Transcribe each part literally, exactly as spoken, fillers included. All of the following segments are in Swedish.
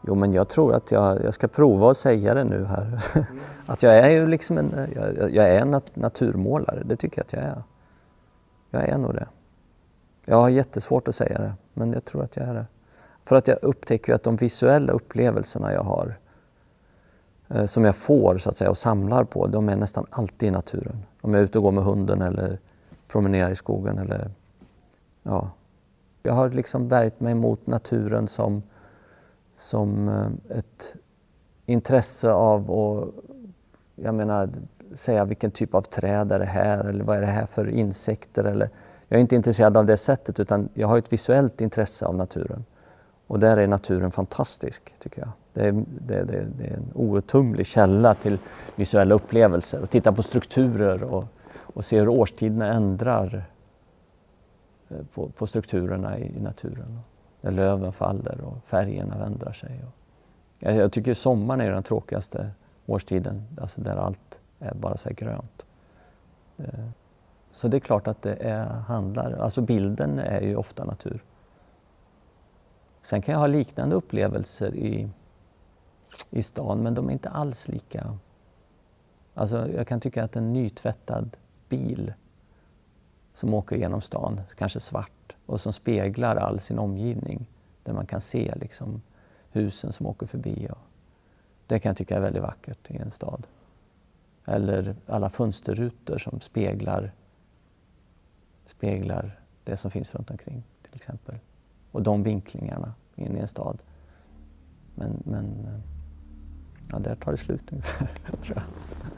Jo, men jag tror att jag, jag ska prova att säga det nu här. Att jag är ju liksom en, jag, jag är en nat- naturmålare, det tycker jag att jag är. Jag är nog det. Jag har jättesvårt att säga det, men jag tror att jag är det. För att jag upptäcker att de visuella upplevelserna jag har, eh, som jag får så att säga och samlar på, de är nästan alltid i naturen. Om jag är ute och går med hunden eller promenerar i skogen eller ja. Jag har liksom värjt mig mot naturen som, som ett intresse av att, jag menar, säga vilken typ av träd är det här eller vad är det här för insekter. Eller, jag är inte intresserad av det sättet, utan jag har ett visuellt intresse av naturen. Och där är naturen fantastisk, tycker jag. Det är, det, det, det är en outtömlig källa till visuella upplevelser. Och titta på strukturer och, och se hur årstiderna ändrar På, på strukturerna i, i naturen. Där löven faller och färgerna ändrar sig. Och jag, jag tycker sommaren är den tråkigaste årstiden, alltså där allt är bara så här grönt. Det, så det är klart att det är, handlar, alltså bilden är ju ofta natur. Sen kan jag ha liknande upplevelser i, i stan, men de är inte alls lika. Alltså jag kan tycka att en nytvättad bil som åker genom stan, kanske svart, och som speglar all sin omgivning, där man kan se liksom husen som åker förbi. Och det kan jag tycka är väldigt vackert i en stad. Eller alla fönsterrutor som speglar, speglar det som finns runt omkring, till exempel. Och de vinklingarna in i en stad. Men, men ja, där tar det slut ungefär, tror jag.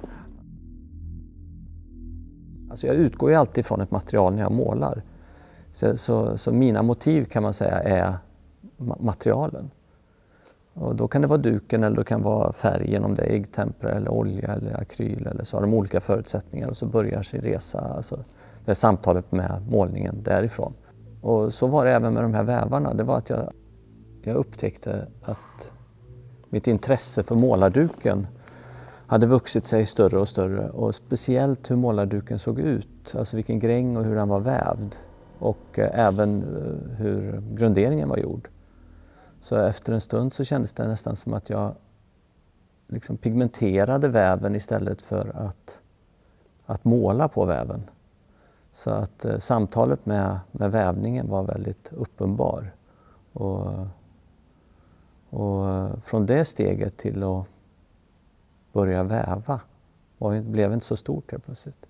Alltså jag utgår ju alltid från ett material när jag målar. Så, så, så mina motiv kan man säga är ma- materialen. Och då kan det vara duken eller det kan vara färgen, om det är äggtempera eller olja eller akryl. Eller så har de olika förutsättningar och så börjar sin resa, alltså det är samtalet med målningen därifrån. Och så var det även med de här vävarna. Det var att jag, jag upptäckte att mitt intresse för målarduken hade vuxit sig större och större, och speciellt hur målarduken såg ut, alltså vilken gräng och hur den var vävd, och eh, även eh, hur grunderingen var gjord. Så efter en stund så kändes det nästan som att jag liksom pigmenterade väven istället för att, att måla på väven. Så att eh, samtalet med, med vävningen var väldigt uppenbar. Och, och från det steget till att börja väva och det blev inte så stort helt plötsligt.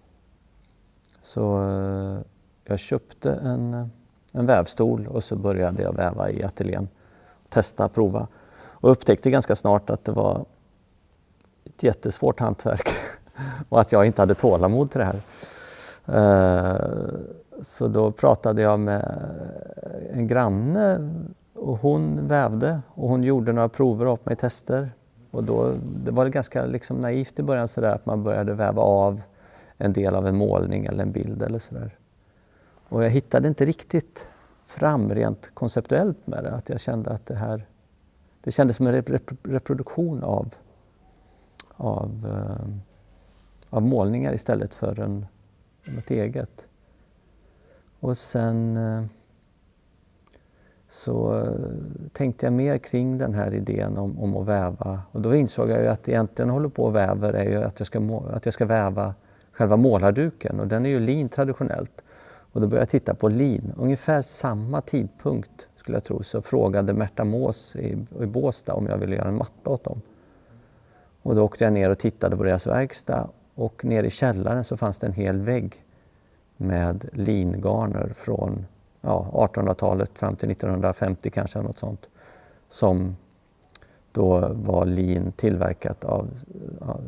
Så eh, jag köpte en, en vävstol och så började jag väva i ateljén. Testa, prova. Och upptäckte ganska snart att det var ett jättesvårt hantverk och att jag inte hade tålamod till det här. Eh, så då pratade jag med en granne och hon vävde och hon gjorde några prover åt mig, tester. Och då det var det ganska liksom naivt i början så där, att man började väva av en del av en målning eller en bild eller så där. Och jag hittade inte riktigt fram rent konceptuellt med det, att jag kände att det här det kändes som en rep- reproduktion av av, eh, av målningar istället för en, något eget. Och sen eh, så tänkte jag mer kring den här idén om, om att väva. Och då insåg jag ju att egentligen håller på och väver är ju att jag ska, må, att jag ska väva själva målarduken. Och den är ju lin traditionellt. Och då började jag titta på lin. Ungefär samma tidpunkt skulle jag tro så frågade Märta Mås i, i Båstad om jag ville göra en matta åt dem. Och då åkte jag ner och tittade på deras verkstad. Och nere i källaren så fanns det en hel vägg med lingarner från ja, artonhundratalet fram till nittonhundrafemtio kanske, något sånt, som då var lin tillverkat av ja,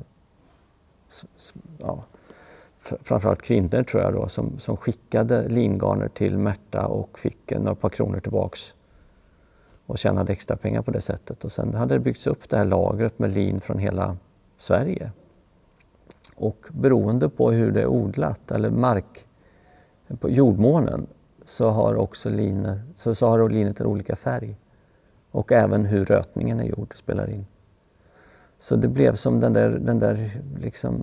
ja, framförallt kvinnor tror jag då, som, som skickade lingarner till Märta och fick några par kronor tillbaks och tjänade extra pengar på det sättet. Och sen hade det byggts upp det här lagret med lin från hela Sverige. Och beroende på hur det är odlat eller mark på jordmånen så har också linet, så, så har linet en olika färg. Och även hur rötningen är gjord spelar in. Så det blev som den där, den där liksom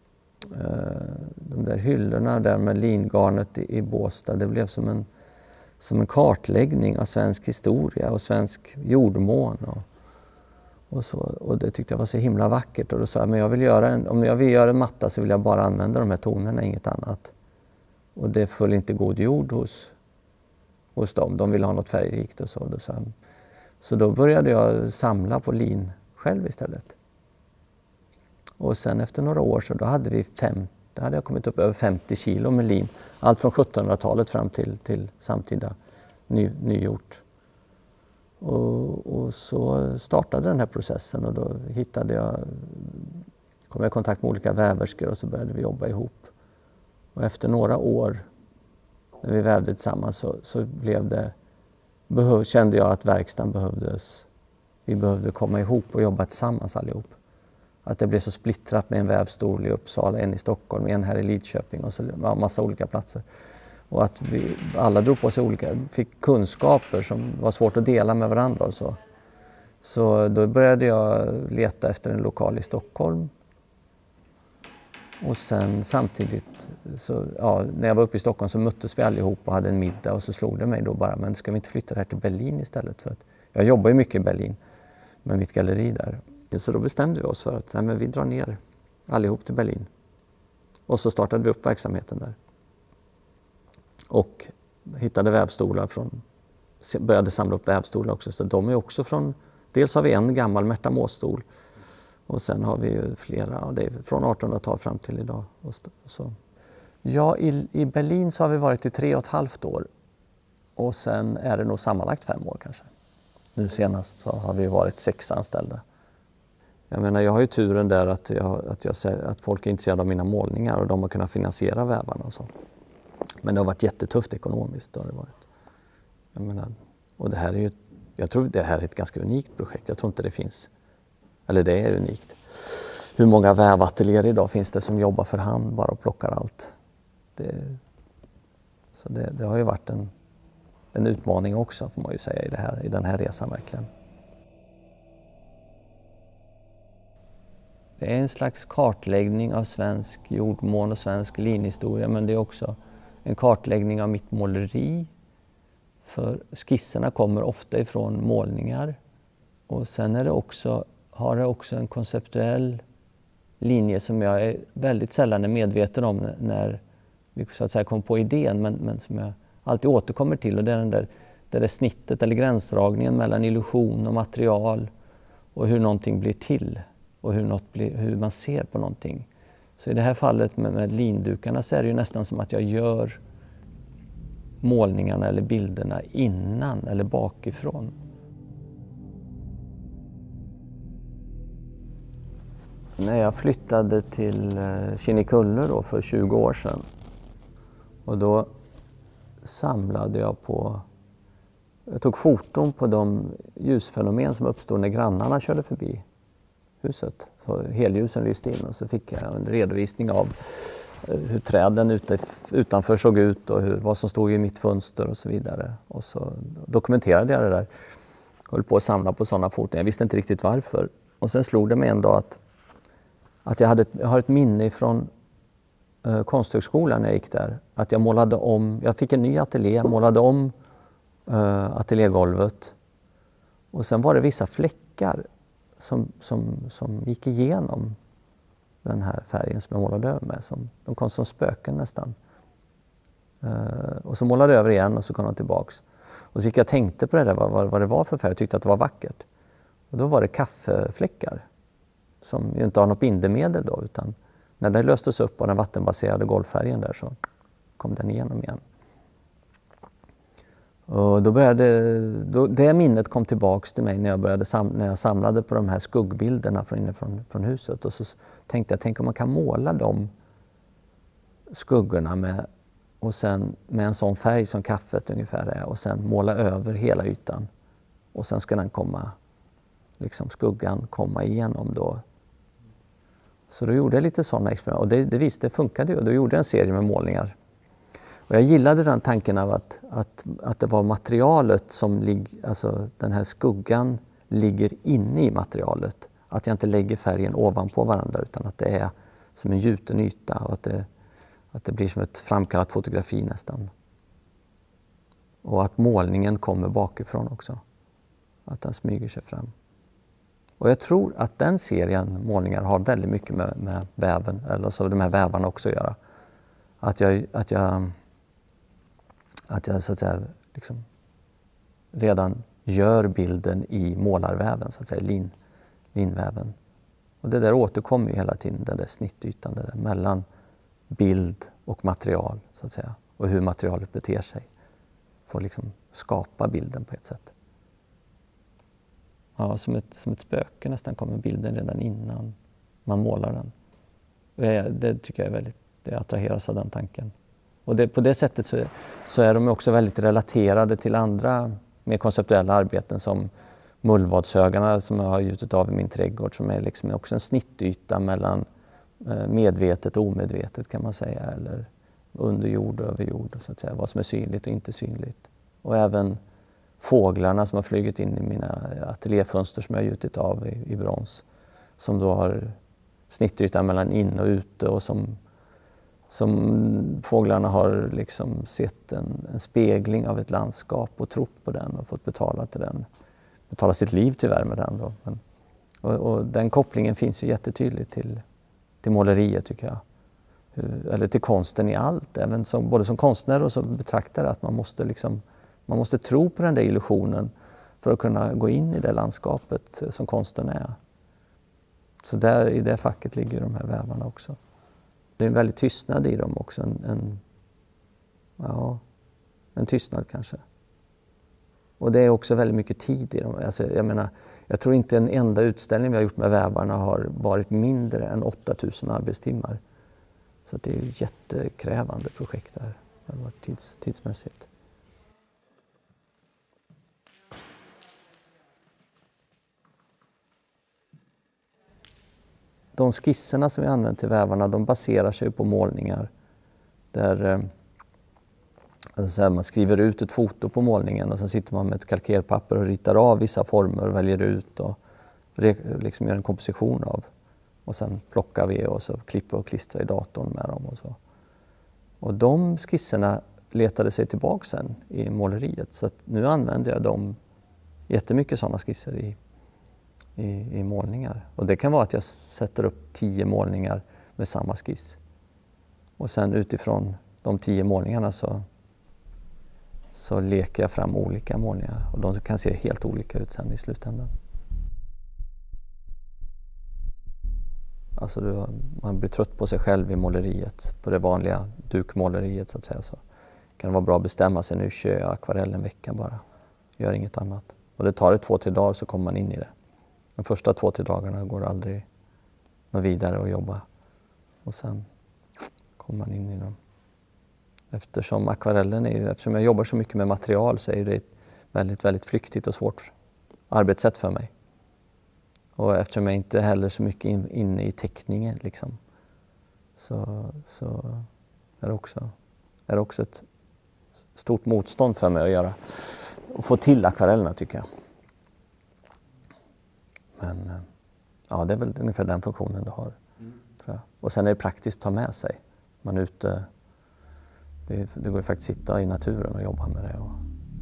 eh, de där hyllorna där med lingarnet i, i Båstad. Det blev som en, som en kartläggning av svensk historia och svensk jordmån. Och, och, så, och det tyckte jag var så himla vackert. Och då sa jag, men jag vill göra en, om jag vill göra en matta så vill jag bara använda de här tonerna, inget annat. Och det föll inte god jord hos, hos dem. De ville ha något färgrikt och så. Då sa jag, så då började jag samla på lin själv istället. Och sen efter några år så då hade vi fem, då hade jag kommit upp över femtio kilo med lin. Allt från sjuttonhundratalet fram till, till samtida ny, nygjort. Och, och så startade den här processen och då hittade jag, kom jag i kontakt med olika väverskor och så började vi jobba ihop. Och efter några år när vi vävde tillsammans så, så blev det, behöv, kände jag att verkstaden behövdes. Vi behövde komma ihop och jobba tillsammans allihop. Att det blev så splittrat med en vävstol i Uppsala, en i Stockholm, en här i Lidköping och så ja, massa olika platser. Och att vi alla drog på sig olika, fick kunskaper som var svårt att dela med varandra och så. Så då började jag leta efter en lokal i Stockholm. Och sen samtidigt, så, ja, när jag var uppe i Stockholm så möttes vi allihop och hade en middag och så slog det mig då bara, men ska vi inte flytta här till Berlin istället? För att jag jobbar ju mycket i Berlin med mitt galleri där. Så då bestämde vi oss för att nej, men vi drar ner allihop till Berlin. Och så startade vi upp verksamheten där. Och hittade vävstolar från, började samla upp vävstolar också. Så de är också från, dels har vi en gammal Märta-Mås-stol och sen har vi ju flera, det är från artonhundratalet fram till idag. Och så. Ja, i, i Berlin så har vi varit i tre och ett halvt år och sen är det nog sammanlagt fem år kanske. Nu senast så har vi varit sex anställda. Jag menar, jag har ju turen där att, jag, att, jag ser, att folk är intresserade av mina målningar och de har kunnat finansiera vävarna och så. Men det har varit jättetufft ekonomiskt. Har det varit. Jag menar, och det här är ju, jag tror det här är ett ganska unikt projekt. Jag tror inte det finns, eller det är unikt. Hur många vävateljéer idag finns det som jobbar för hand bara och plockar allt? Det, så det, det har ju varit en, en utmaning också får man ju säga i, det här, i den här resan verkligen. Det är en slags kartläggning av svensk jordmån och svensk linhistoria, men det är också en kartläggning av mitt måleri. För skisserna kommer ofta ifrån målningar. Och sen är det också, har det också en konceptuell linje som jag är väldigt sällan är medveten om när vi så att säga kom på idén, men, men som jag alltid återkommer till. Och det är den där, det där snittet eller gränsdragningen mellan illusion och material och hur någonting blir till. Och hur, något blir, hur man ser på någonting. Så i det här fallet med, med lindukarna så är det ju nästan som att jag gör målningarna eller bilderna innan eller bakifrån. När jag flyttade till Kinnekulle då för tjugo år sedan och då samlade jag på, jag tog foton på de ljusfenomen som uppstod när grannarna körde förbi huset. Så helljusen lyste in och så fick jag en redovisning av hur träden ute, utanför såg ut och hur, vad som stod i mitt fönster och så vidare. Och så dokumenterade jag det där. Jag höll på att samla på sådana foton. Jag visste inte riktigt varför. Och sen slog det mig en dag att, att jag, hade, jag har ett minne från eh, Konsthögskolan när jag gick där. Att jag målade om, jag fick en ny ateljé, målade om eh, ateljégolvet. Och sen var det vissa fläckar Som, som, som gick igenom den här färgen som jag målade över med. Som, de kom som spöken nästan. Uh, och så målade jag över igen och så kom de tillbaks. Och så gick jag och tänkte på det där, vad, vad det var för färg. Jag tyckte att det var vackert. Och då var det kaffefläckar. Som ju inte har något bindemedel då. Utan när det löstes upp av den vattenbaserade golvfärgen där så kom den igenom igen. Och då började, då, det minnet kom tillbaks till mig när jag, började sam, när jag samlade på de här skuggbilderna från, inifrån, från huset. Och så tänkte jag, tänk om man kan måla de skuggorna med, och sen, med en sån färg som kaffet ungefär är. Och sen måla över hela ytan. Och sen ska den komma, liksom skuggan komma igenom då. Så då gjorde jag lite sådana experiment. Och det, det visste, det funkade ju. Och då gjorde jag en serie med målningar. Och jag gillade den tanken av att, att, att det var materialet som ligger, alltså den här skuggan ligger inne i materialet. Att jag inte lägger färgen ovanpå varandra utan att det är som en gjuten yta och att det, att det blir som ett framkallat fotografi nästan. Och att målningen kommer bakifrån också. Att den smyger sig fram. Och jag tror att den serien målningar har väldigt mycket med, med väven, eller så de här vävarna också att göra. Att jag, att jag, att jag så att säga liksom redan gör bilden i målarväven, så att säga, lin, linväven. Och det där återkommer ju hela tiden, den där snittytan där mellan bild och material, så att säga. Och hur materialet beter sig. Får liksom skapa bilden på ett sätt. Ja, som ett, som ett spöke nästan kommer bilden redan innan man målar den. Det, det tycker jag är väldigt, det attraheras av den tanken. Och det, på det sättet så, så är de också väldigt relaterade till andra mer konceptuella arbeten som mullvadshögarna som jag har gjutit av i min trädgård, som är liksom också en snittyta mellan medvetet och omedvetet, kan man säga, eller under jord och över jord, så att säga, vad som är synligt och inte synligt. Och även fåglarna som har flugit in i mina ateljéfönster som jag har gjutit av i, i brons, som då har snittytan mellan in och ute, och som, som fåglarna har liksom sett en, en spegling av ett landskap och trott på den och fått betala till den. Betala sitt liv tyvärr med den då. Men, och, och den kopplingen finns ju jättetydligt till, till måleriet, tycker jag. Eller till konsten i allt, även som, både som konstnär och som betraktare, att man måste, liksom, man måste tro på den där illusionen för att kunna gå in i det landskapet som konsten är. Så där i det facket ligger de här vävarna också. Det är en väldigt tystnad i dem också, en, en, ja, en tystnad kanske. Och det är också väldigt mycket tid i dem. Alltså, jag menar, jag tror inte en enda utställning vi har gjort med vävarna har varit mindre än åtta tusen arbetstimmar. Så det är ju ett jättekrävande projekt där, det har varit tids, tidsmässigt. De skisserna som vi använder till vävarna, de baserar sig på målningar där alltså här, man skriver ut ett foto på målningen och sen sitter man med ett kalkerpapper och ritar av vissa former och väljer ut och liksom gör en komposition av. Och sen plockar vi och så klipper och klistrar i datorn med dem och så. Och de skisserna letade sig tillbaka sen i måleriet, så att nu använder jag dem jättemycket, sådana skisser i, i, i målningar. Och det kan vara att jag sätter upp tio målningar med samma skiss. Och sen utifrån de tio målningarna så, så leker jag fram olika målningar. Och de kan se helt olika ut sen i slutändan. Alltså du, man blir trött på sig själv i måleriet, på det vanliga dukmåleriet så att säga. Så kan det vara bra att bestämma sig, nu kör jag akvarell en vecka bara. Gör inget annat. Och det tar det två, tre dagar så kommer man in i det. De första två, tre dagarna går aldrig något vidare att jobba. Och sen kommer man in i dem. Eftersom akvarellen är ju, eftersom jag jobbar så mycket med material, så är det ett väldigt, väldigt flyktigt och svårt arbetssätt för mig. Och eftersom jag inte heller så mycket in, inne i teckningen liksom, så, så är det också, är det också ett stort motstånd för mig att göra och få till akvarellerna, tycker jag. Men ja, det är väl ungefär den funktionen det har. Mm. Tror jag. Och sen är det praktiskt att ta med sig. Man är ute, det, det går ju faktiskt att sitta i naturen och jobba med det. Och...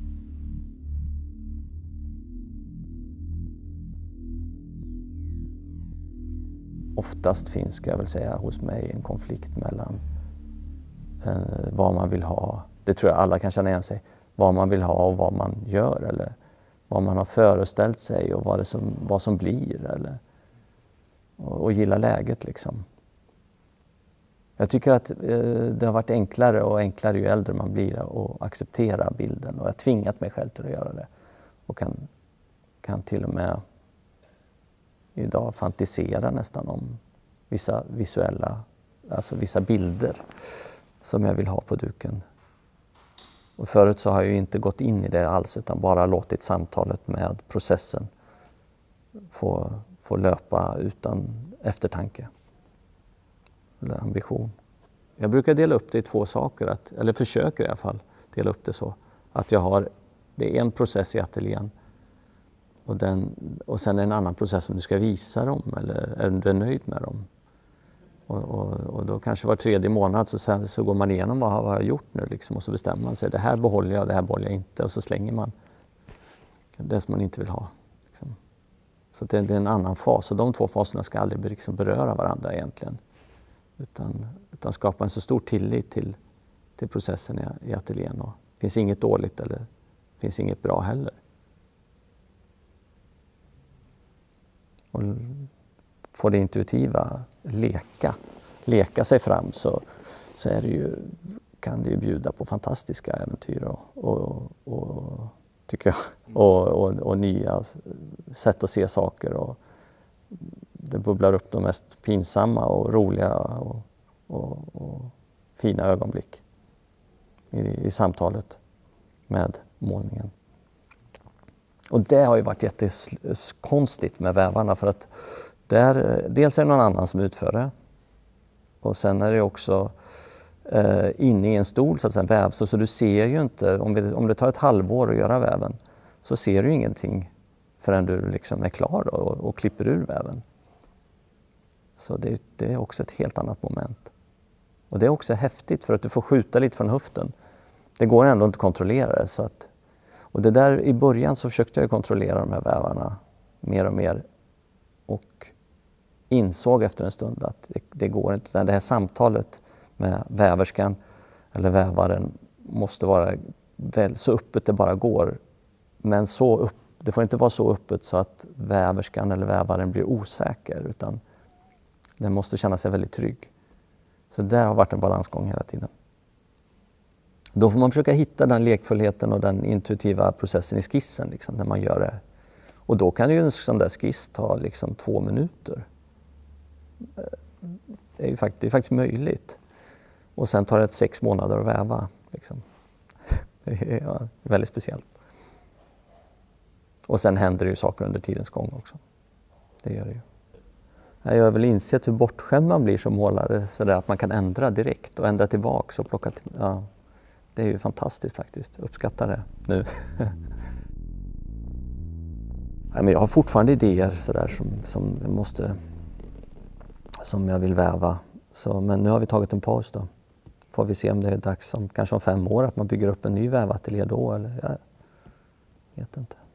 Oftast finns, ska jag väl säga, hos mig en konflikt mellan eh, vad man vill ha. Det tror jag alla kan känna igen sig. Vad man vill ha och vad man gör, eller vad man har föreställt sig och vad, det som, vad som blir. Eller, och, och gilla läget liksom. Jag tycker att eh, det har varit enklare och enklare ju äldre man blir att acceptera bilden. Och jag har tvingat mig själv till att göra det. Och kan, kan till och med idag fantisera nästan om vissa visuella, alltså vissa bilder som jag vill ha på duken. Och förut så har jag ju inte gått in i det alls, utan bara låtit samtalet med processen få, få löpa utan eftertanke eller ambition. Jag brukar dela upp det i två saker, att, eller försöker i alla fall dela upp det så, att jag har, det är en process i ateljén och, den, och sen är en annan process som du ska visa dem, eller är du nöjd med dem. Och, och, och då kanske var tredje månad så, sen, så går man igenom vad, vad jag har gjort nu liksom, och så bestämmer man sig. Det här behåller jag, det här behåller jag inte. Och så slänger man det som man inte vill ha. Liksom. Så det, det är en annan fas. Och de två faserna ska aldrig liksom beröra varandra egentligen. Utan, utan skapa en så stor tillit till, till processen i, i ateljén. Och det finns inget dåligt eller det finns inget bra heller. Och får det intuitiva leka, leka sig fram så, så är det ju, kan det ju bjuda på fantastiska äventyr och, och, och, tycker jag, och, och, och nya sätt att se saker. Och det bubblar upp de mest pinsamma och roliga och, och, och fina ögonblick i, i samtalet med målningen. Och det har ju varit jättekonstigt med vävarna för att där, dels är det någon annan som utför det och sen är det också eh, inne i en stol så att säga, väv, så, så du ser ju inte, om, vi, om det tar ett halvår att göra väven så ser du ingenting förrän du liksom är klar då, och, och klipper ur väven. Så det, det är också ett helt annat moment. Och det är också häftigt för att du får skjuta lite från höften. Det går ändå inte att kontrollera det. Så att, och det där i början så försökte jag kontrollera de här vävarna mer och mer. Och insåg efter en stund att det, det går inte. Det här samtalet med väverskan eller vävaren måste vara väl, så öppet det bara går. Men så upp, det får inte vara så öppet så att väverskan eller vävaren blir osäker. Utan den måste känna sig väldigt trygg. Så det har varit en balansgång hela tiden. Då får man försöka hitta den lekfullheten och den intuitiva processen i skissen liksom, när man gör det. Och då kan ju en sån där skiss ta liksom två minuter. Det är ju faktiskt, det är faktiskt möjligt. Och sen tar det sex månader att väva. Liksom. Det är ja, väldigt speciellt. Och sen händer det ju saker under tidens gång också. Det gör det ju. Jag har väl insett hur bortskämd man blir som målare, så där att man kan ändra direkt och ändra tillbaka och plocka till, ja, det är ju fantastiskt faktiskt. Jag uppskattar det nu. Nej, men jag har fortfarande idéer så där som, som, jag måste, som jag vill väva. Så, men nu har vi tagit en paus då. Får vi se om det är dags om kanske om fem år att man bygger upp en ny vävateljé då, eller jag vet inte.